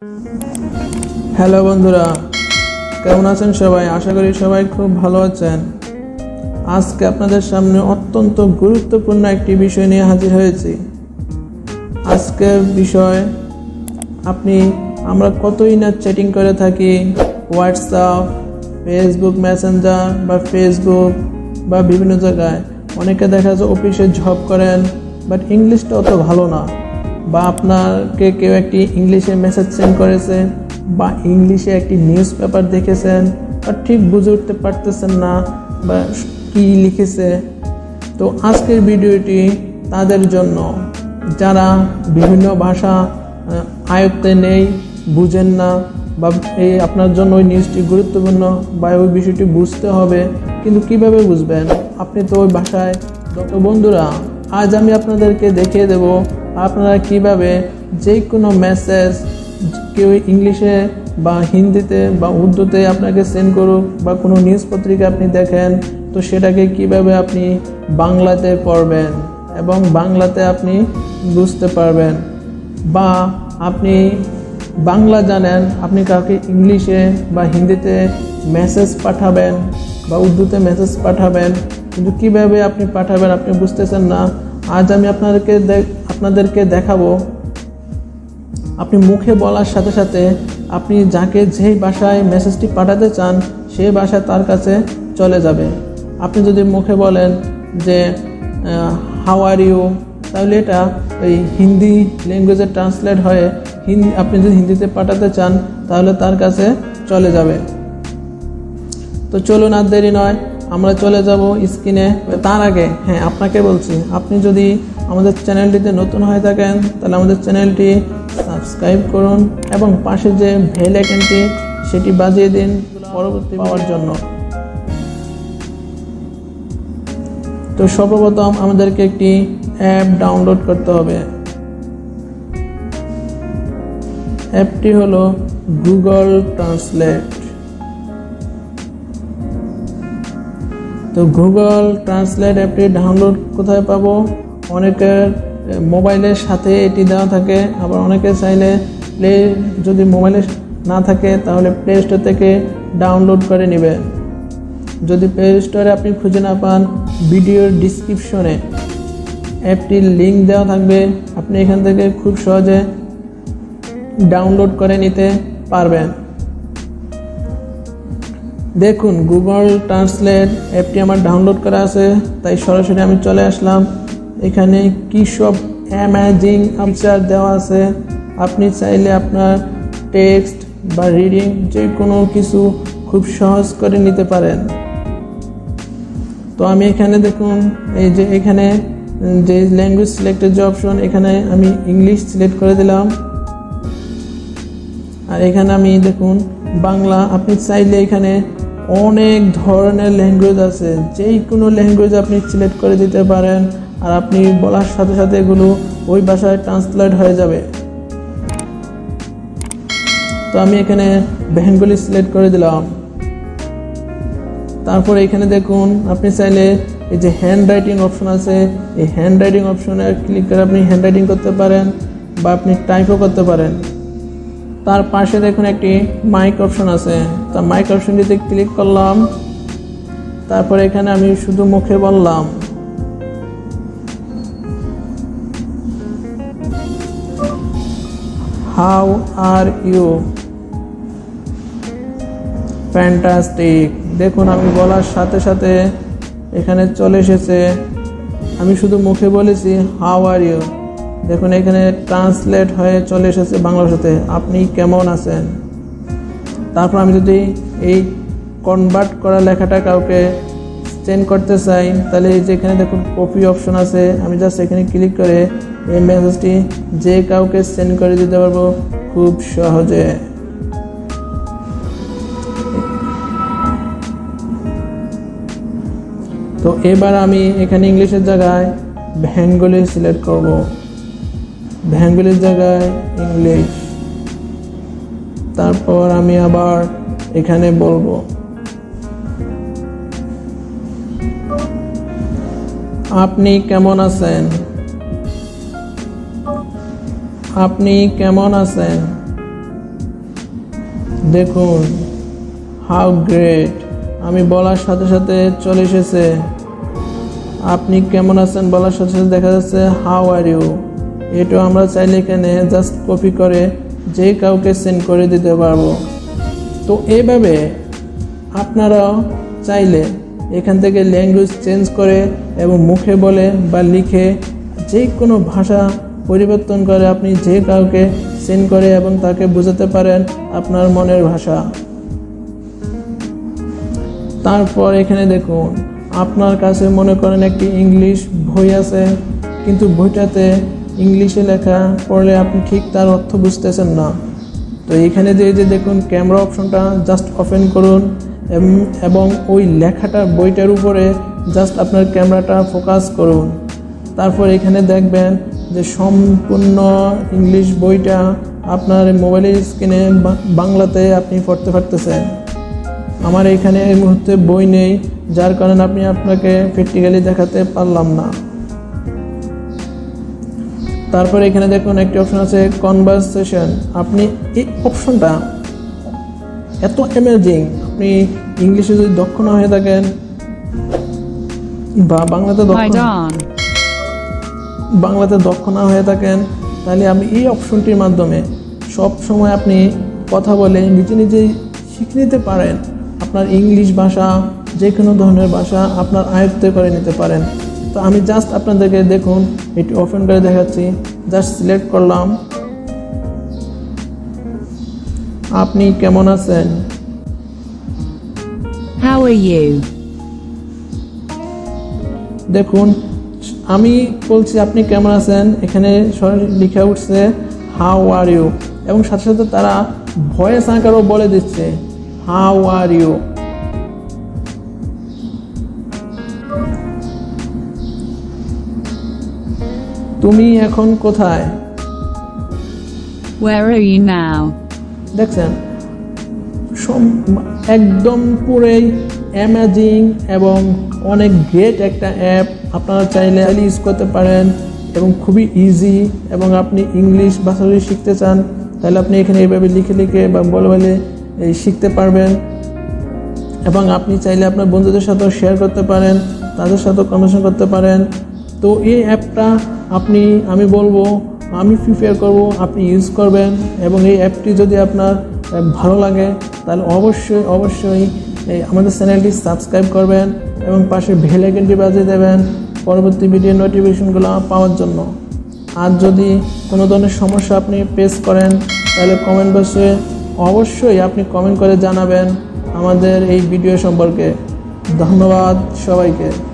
Hello বন্ধুরা, কেমন আছেন সবাই? আশা করি সবাই খুব ভালো আছেন। আজকে আপনাদের সামনে অত্যন্ত গুরুত্বপূর্ণ একটি বিষয় নিয়ে হাজির হয়েছি। আজকের বিষয়, আমরা কতই না চ্যাটিং করে থাকি হোয়াটসঅ্যাপ, ফেসবুক মেসেঞ্জার বা ফেসবুক বা বিভিন্ন জায়গায়। অনেকে দেখা যায় অফিসে জব করেন, বাট ইংলিশটা অত ভালো না, বা আপনাকে কেউ একটি ইংলিশে মেসেজ সেন্ড করেছে বা ইংলিশে একটি নিউজ পেপার দেখেছেন আর ঠিক বুঝে উঠতে পারতেছেন না বা কী লিখেছে। তো আজকের ভিডিওটি তাদের জন্য যারা বিভিন্ন ভাষা আয়ত্তে নেই, বুঝেন না, বা আপনার জন্য ওই নিউজটি গুরুত্বপূর্ণ বা ওই বিষয়টি বুঝতে হবে, কিন্তু কিভাবে বুঝবেন? আপনি তো ওই ভাষায়। তো বন্ধুরা, আজ আমি আপনাদেরকে দেখিয়ে দেব আপনারা কিভাবে যে কোনো মেসেজ কেউ ইংলিশে বা হিন্দিতে বা উর্দুতে আপনাকে সেন্ড করুক, বা কোনো নিউজ পত্রিকা আপনি দেখেন, তো সেটাকে কিভাবে আপনি বাংলাতে পড়বেন এবং বাংলাতে আপনি বুঝতে পারবেন। বা আপনি বাংলা জানেন, আপনি কাউকে ইংলিশে বা হিন্দিতে মেসেজ পাঠাবেন বা উর্দুতে মেসেজ পাঠাবেন, কিন্তু কিভাবে আপনি পাঠাবেন আপনি বুঝতেছেন না। আজ আমি আপনাদেরকে দেখাবো, আপনি মুখে বলার সাথে সাথে আপনি যাকে যেই ভাষায় মেসেজটি পাঠাতে চান সেই ভাষা তার কাছে চলে যাবে। আপনি যদি মুখে বলেন যে হাউ আর ইউ, তাহলে এটা ওই হিন্দি ল্যাঙ্গুয়েজে ট্রান্সলেট হয়ে আপনি যদি হিন্দিতে পাঠাতে চান তাহলে তার কাছে চলে যাবে। তো চলুন, আর দেরি নয়, আমরা চলে যাব স্ক্রিনে। তার আগে আপনাকে বলছি, আপনি যদি আমাদের চ্যানেলটিতে নতুন হয়ে থাকেন তাহলে আমাদের চ্যানেলটি সাবস্ক্রাইব করুন এবং পাশে যে বেল আইকনটি সেটি বাজিয়ে দিন পরবর্তী পাওয়ার জন্য। তো সর্বপ্রথম আমাদেরকে একটি অ্যাপ ডাউনলোড করতে হবে। অ্যাপটি হলো গুগল ট্রান্সলেট। তো গুগল ট্রান্সলেট অ্যাপটি ডাউনলোড কোথায় পাবো? অনেকের মোবাইলের সাথে এটি দেওয়া থাকে, আবার অনেকে চাইলে যদি মোবাইলে না থাকে তাহলে প্লে স্টোর থেকে ডাউনলোড করে নেবেন। যদি প্লে স্টোরে আপনি খুঁজে না পান, ভিডিওর ডিসক্রিপশনে অ্যাপটির লিঙ্ক দেওয়া থাকবে, আপনি এখান থেকে খুব সহজে ডাউনলোড করে নিতে পারবেন। দেখুন, গুগল ট্রান্সলেট অ্যাপটি আমার ডাউনলোড করা আছে, তাই সরাসরি আমি চলে আসলাম। এখানে কি সব অ্যামেজিং ফিচার দেওয়া আছে। আপনি চাইলে আপনার টেক্সট বা রিডিং যে কোনো কিছু খুব সহজ করে নিতে পারেন। তো আমি এখানে দেখুন, এই যে এখানে যে ল্যাঙ্গুয়েজ সিলেক্টের যে অপশন, এখানে আমি ইংলিশ সিলেক্ট করে দিলাম। আর এখানে আমি দেখুন বাংলা। আপনি চাইলে এখানে অনেক ধরনের ল্যাঙ্গুয়েজ আছে, যেই কোনো ল্যাঙ্গুয়েজ আপনি সিলেক্ট করে দিতে পারেন, আর আপনি বলার সাথে সাথে এগুলো ওই ভাষায় ট্রান্সলেট হয়ে যাবে। তো আমি এখানে বেঙ্গলি সিলেক্ট করে দিলাম। তারপরে এখানে দেখুন, আপনি চাইলে এই যে হ্যান্ড রাইটিং অপশন আছে, এই হ্যান্ড রাইটিং অপশনে ক্লিক করে আপনি হ্যান্ড রাইটিং করতে পারেন বা আপনি টাইপও করতে পারেন। তার পাশে দেখুন একটি মাইক অপশন আছে, তা মাইক অপশনটিতে ক্লিক করলাম। তারপরে এখানে আমি শুধু মুখে বললাম হাউ আর ইউ, ফ্যান্টাস্টিক। দেখুন, আমি বলার সাথে সাথে এখানে চলে এসেছে। আমি শুধু মুখে বলেছি হাউ আর ইউ, দেখুন এখানে ট্রান্সলেট হয়ে চলে এসেছে বাংলা ভাষাতে, আপনি কেমন আছেন। তারপর আমি যদি এই কনভার্ট করা লেখাটা কাউকে সেন্ড করতে চাই, তাহলে এই যে এখানে দেখুন কপি অপশন আছে, আমি জাস্ট এখানে ক্লিক করে এই মেসেজটি যে কাউকে সেন্ড করে দিতে পারবো খুব সহজে। তো এবার আমি এখানে ইংলিশের জায়গায় বেঙ্গলি সিলেক্ট করব, বেঙ্গলির জায়গায় ইংলিশ। তারপর আমি আবার এখানে বলবো আপনি কেমন আছেন, আপনি কেমন আছেন। দেখুন, হাউ গ্রেট, আমি বলার সাথে সাথে চলে এসেছে। আপনি কেমন আছেন বলার সাথে সাথে দেখা যাচ্ছে হাউ আর ইউ। এটা আমরা চাইলে এখানে জাস্ট কপি করে যে কাউকে সেন্ড করে দিতে পারবো। তো এইভাবে আপনারাও চাইলে এখান থেকে ল্যাঙ্গুয়েজ চেঞ্জ করে এবং মুখে বলে বা লিখে যে কোনো ভাষা পরিবর্তন করে আপনি যে কাউকে সেন্ড করে এবং তাকে বোঝাতে পারেন আপনার মনের ভাষা। তারপর এখানে দেখুন, আপনার কাছে মনে করেন একটি ইংলিশ বই আছে, কিন্তু বইটাতে ইংলিশে লেখা পড়লে আপনি ঠিক তার অর্থ বুঝতেছেন না। তো এখানে যে দেখুন ক্যামেরা অপশনটা জাস্ট ওপেন করুন এবং ওই লেখাটা বইটার উপরে জাস্ট আপনার ক্যামেরাটা ফোকাস করুন। তারপর এখানে দেখবেন যে সম্পূর্ণ ইংলিশ বইটা আপনার মোবাইলের স্ক্রিনে বাংলাতে আপনি পড়তে পারতেছেন। আমার এখানে এই মুহূর্তে বই নেই, যার কারণে আপনাকে প্র্যাকটিক্যালি দেখাতে পারলাম না। তারপর এখানে দেখুন একটি অপশন আছে কনভারসেশন। আপনি এই অপশনটা এত অ্যামেজিং, আপনি ইংলিশে যদি দক্ষ না হয়ে থাকেন বা বাংলাতে দক্ষ না হয়ে থাকেন, তাহলে আপনি এই অপশনটির মাধ্যমে সব সময় আপনি কথা বলে নিজে নিজেই শিখে নিতে পারেন। আপনার ইংলিশ ভাষা, যে কোনো ধরনের ভাষা আপনার আয়ত্তে করে নিতে পারেন। তো আমি জাস্ট আপনাদেরকে দেখুন এটি ওপেন করে দেখাচ্ছি। জাস্ট সিলেক্ট করলাম, আপনি কেমন আছেন, How are you? দেখুন আমি বলছি আপনি কেমন আছেন, এখানে সরাসরি লিখে উঠছে হাউ আর ইউ, এবং সাথে সাথে তারা ভয়েস আকারও বলে দিচ্ছে হাউ আর ইউ। তুমি এখন কোথায়? Where are you now? দেখছেন, একদম পুরোই অ্যামেজিং এবং অনেক গ্রেট একটা অ্যাপ। আপনারা চাইলে ইউজ করতে পারেন এবং খুবই ইজি। এবং আপনি ইংলিশ ভাষা যদি শিখতে চান তাহলে আপনি এখানে এইভাবে লিখে লিখে বা বলে শিখতে পারবেন। এবং আপনি চাইলে আপনার বন্ধুদের সাথেও শেয়ার করতে পারেন, তাদের সাথেও কনভারসেশন করতে পারেন। তো এই অ্যাপটা আমি বলবো, আমি প্রিফার করব আপনি ইউজ করবেন। এবং এই অ্যাপটি যদি আপনার ভালো লাগে তাহলে অবশ্যই আমাদের চ্যানেলটি সাবস্ক্রাইব করবেন এবং পাশে বেল আইকনটি বাজিয়ে দেবেন পরবর্তী ভিডিও নোটিফিকেশনগুলো পাওয়ার জন্য। আর যদি কোনো ধরনের সমস্যা আপনি ফেস করেন তাহলে কমেন্ট বক্সে অবশ্যই আপনি কমেন্ট করে জানাবেন আমাদের এই ভিডিও সম্পর্কে। ধন্যবাদ সবাইকে।